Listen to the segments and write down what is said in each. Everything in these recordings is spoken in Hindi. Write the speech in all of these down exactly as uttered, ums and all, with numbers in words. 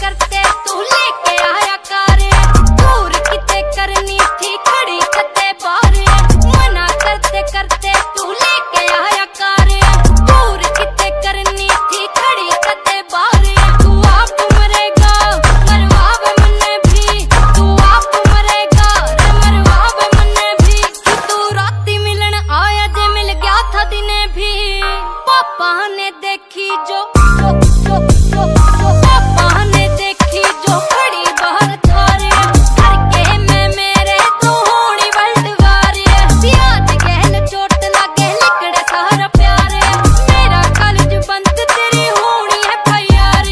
करते तू लेके आया कारे, दूर किते करनी थी खड़ी छते बारे, मना करते करते तू लेके आया कारे, दूर किते करनी थी खड़ी छते बारे। तू आप मरेगा मरवावे मन्ने भी, तू आप मरेगा मरवावे मन्ने भी, तू राती मिलन आया जे मिल गया था दिने भी। पापा ने देखी जो जो जो जो जो पापा ने देखी जो खड़ी बाहर थारे, घर के में मेरे तो होनी वर्ल्ड वारे, सियाज गहल चोट लागे लिकड़े सारा प्यारे, मेरा कॉलेज बंद तेरी होनी है भैयारे।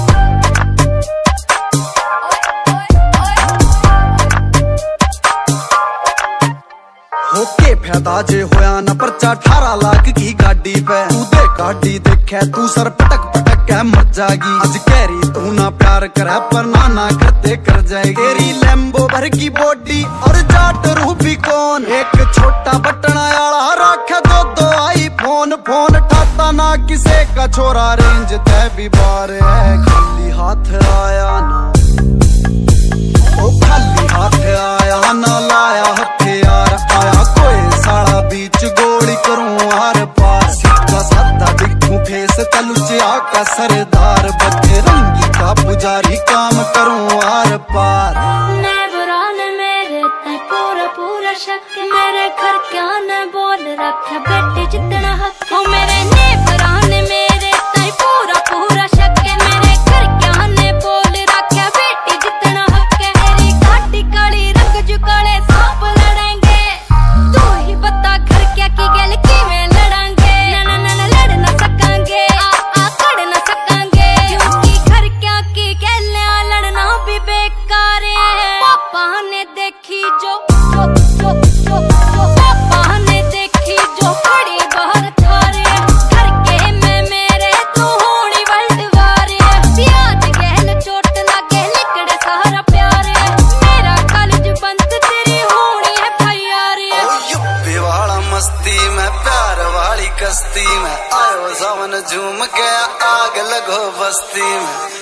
होके फायदा जे होया न परचा अठारह लाख की गाड़ी पे, तू दे गाड़ी देखे तू सर पटक पटक के मर जाएगी। आज कहरी तू ना प्यार करे पर ना ना करते कर जाएगी। तेरी लैम्बो भर की बॉडी और जाट रूपी कौन, एक छोटा बटना आला रखे दो दो आई फोन, फोन ठाता ना किसे का छोरा रेंज तय भी बार है। खाली हाथ आया ना ओ खाली हाथ आया ना लाया हथियार, आया कोई साड़ा बीच गोली करूं हार पार, सीधा साधा दिखूं फेस तलुचिया का सरदार, बजरंगी का पुजारी काम करूं हार पार। मैं बुराने मेरे ते पूरा पूरा शक, मेरे घर क्या न बोल रखा बेटी जितना हक, हो मेरे ने बुराने मेरे ते पूरा पूरा शक, मेरे घर क्या न बोल रखा बेटी जितना हक, मेरी घाटी काली रंग जुकाले सांप लड़ेंगे, तू ही बता घर क्या की गल की में लड़ेंगे, ना ना ना लड़ ना सकेंगे आ आ कड़ ना सकेंगे, क्योंकि घर क्या की गल लड़ना भी बेकार है। पापा ने देखी जो जो जो जो जो पापा ने देखी जो खड़ी बाहर थारे, घर के में मेरे तो होनी वर्ल्ड वारे, सियाज गहल चोट लागे लिकड़े सारा प्यारे, मेरा कॉलेज बंद तेरी होनी है भैयारे। युप्पी वाला मस्ती में प्यार वाली कश्ती में, आयो जवन झूम के आग लगो बस्ती में।